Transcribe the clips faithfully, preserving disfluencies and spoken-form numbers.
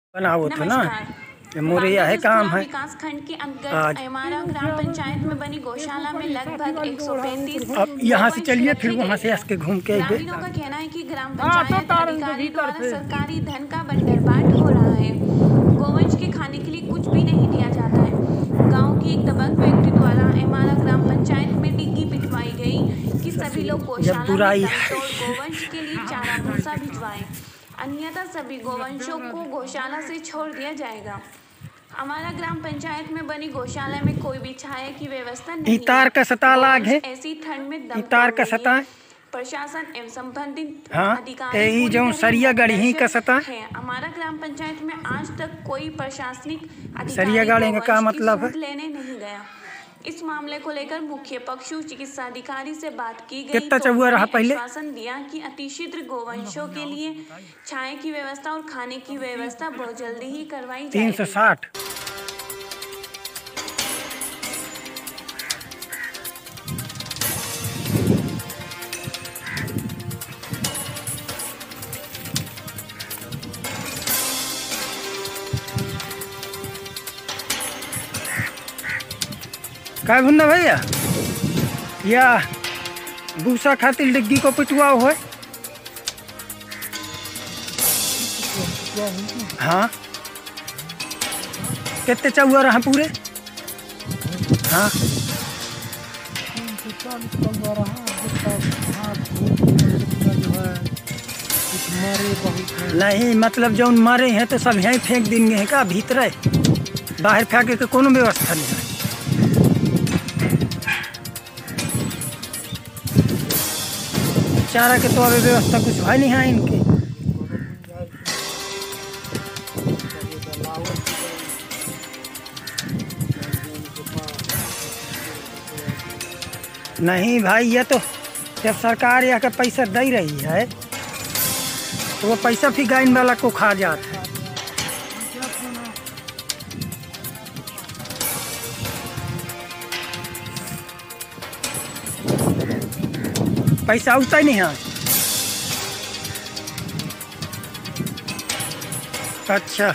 बनाओ तो ना ये मोरिया है काम है। विकास खंड के अंतर्गत एमारा ग्राम पंचायत में बनी गौशाला में लगभग एक सौ पैंतीस अब यहाँ से चलिए फिर वहाँ से हंस के घूम के आइए। ग्रामीणों का कहना है कि ग्राम पंचायत अधिकारी द्वारा सरकारी धन का बंटरबाट हो रहा है। गोवंश के खाने के लिए कुछ भी नहीं दिया जाता है। गांव की एक दबंग व्यक्ति द्वारा एमारा ग्राम पंचायत में डिग्गी पिटवाई गई कि सभी लोग गौशाला में तोड़ गोवंश के लिए चारा भूसा भिजवाएं, अन्यथा सभी गोवंशों को गौशाला से छोड़ दिया जाएगा। हमारा ग्राम पंचायत में बनी गौशाला में कोई भी छाया की व्यवस्था नहीं इतार का सता लाग है। ऐसी ठंड में दम इतार का सता प्रशासन एवं संबंधित हाँ अधिकारी जो सरिया गढ़ी का सता है। हमारा ग्राम पंचायत में आज तक कोई प्रशासनिक सरिया गाड़ी का क्या मतलब है लेने नहीं गया। इस मामले को लेकर मुख्य पशु चिकित्सा अधिकारी से बात की गई कितना तो चौवा रहा पहले आश्वासन दिया कि अतिशीघ्र गोवंशों के लिए छाया की व्यवस्था और खाने की व्यवस्था बहुत जल्दी ही करवाई जाएगी। तीन सौ साठ क्या भुन्ना भैया या भूसा खातिर डिग्गी को पिटवा है। हाँ कितने चौआ रहा पूरे हाँ नहीं मतलब जो मरे हैं तो सब यहीं फेंक देंगे हैं का भीतर बाहर फेंके के कोनो व्यवस्था नहीं है। चारा के तो अभी व्यवस्था कुछ है नहीं है इनके। नहीं भाई ये तो जब सरकार यहाँ का पैसा दे रही है तो वो पैसा फिर गाइन वाला को खा जाता है। पैसा उतना ही नहीं है। अच्छा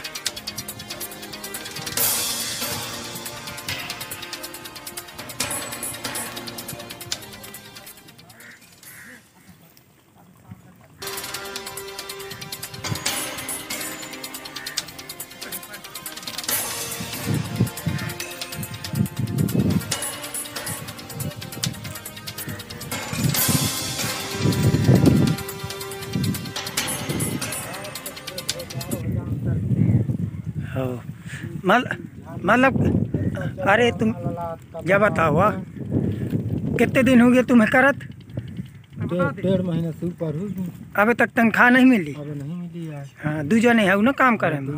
मतलब अरे तुम क्या बताओ कितने दिन हो गए तुम्हें करत? डेढ़ महीने से ऊपर हो गई। अभी तक तनख्वाह नहीं मिली? अभी नहीं मिली है। हाँ दू जने है ना काम करे में।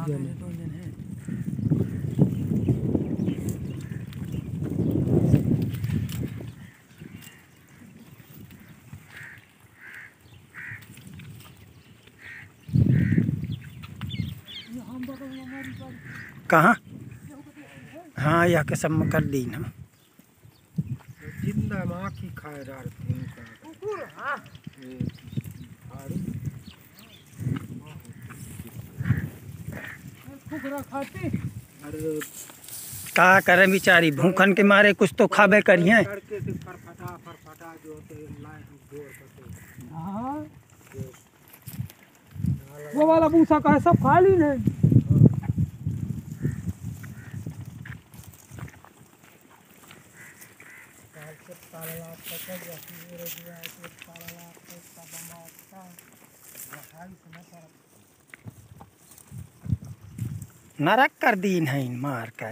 कहाँ? हाँ यह के सब में कर दी ना जिंदा माँ की खाए डालते का करें बेचारी भूखन के मारे कुछ तो खाबे करिए। वो वाला भूसा का है सब खा ली नहीं। नरक कर दी नहीं मार का